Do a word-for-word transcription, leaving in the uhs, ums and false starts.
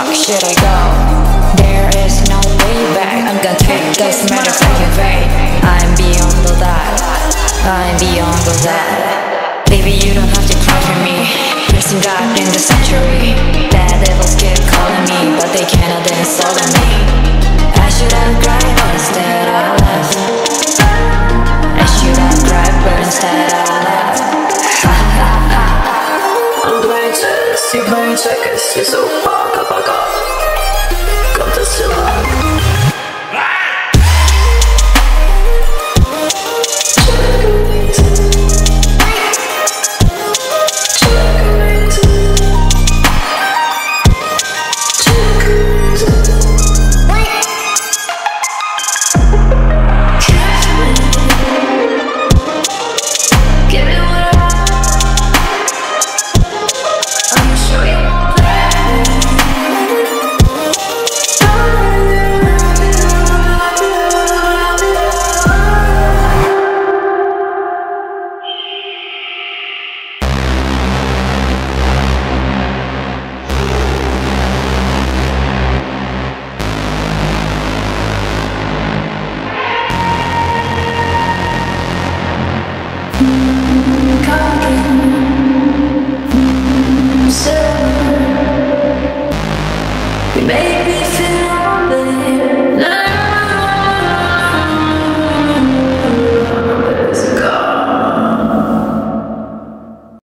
fuck should I go? There is no way back. I'm gonna take this motherfucking fate. I'm beyond all that. I'm beyond all that. Baby, you don't have to cry for me. Pressing God in the sanctuary. Bad devils keep calling me, but they cannot dance all on me. I should have cried, but instead I left. I should have cried, but instead I left. I'm playing chess, you playing checkers. You're so baka baka. Come to still so